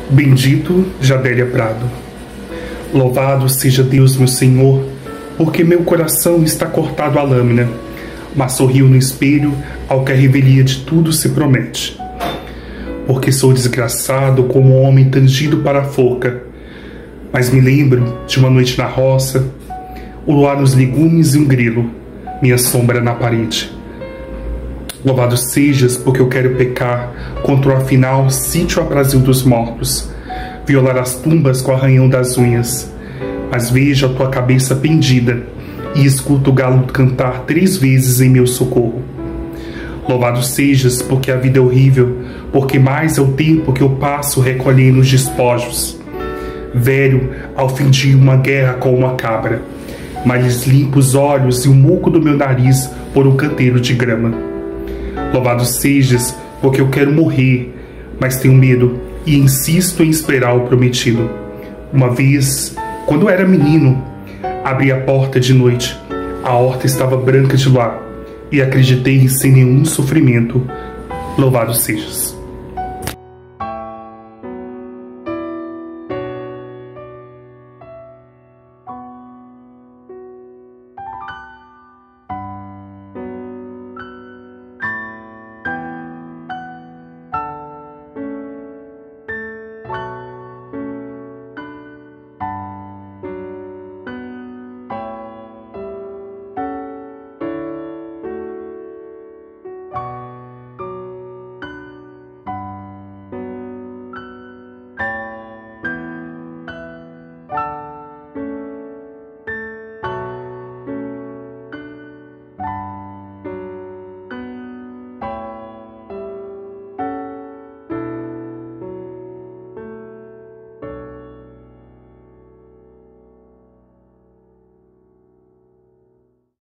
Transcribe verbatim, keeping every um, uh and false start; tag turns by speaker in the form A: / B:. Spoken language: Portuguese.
A: Bendito Jadélia Prado. Louvado seja Deus, meu Senhor, porque meu coração está cortado à lâmina, mas sorriu no espelho ao que a revelia de tudo se promete. Porque sou desgraçado como um homem tangido para a forca, mas me lembro de uma noite na roça, o luar nos legumes e um grilo, minha sombra na parede. Louvado sejas, porque eu quero pecar contra o afinal sítio aprazil dos mortos, violar as tumbas com o arranhão das unhas. Mas vejo a tua cabeça pendida e escuto o galo cantar três vezes em meu socorro. Louvado sejas, porque a vida é horrível, porque mais é o tempo que eu passo recolhendo os despojos. Velho, ao fim de uma guerra com uma cabra, mas limpo os olhos e o muco do meu nariz por um canteiro de grama. Louvado sejas, porque eu quero morrer, mas tenho medo e insisto em esperar o prometido. Uma vez, quando eu era menino, abri a porta de noite. A horta estava branca de luar e acreditei sem nenhum sofrimento. Louvado sejas.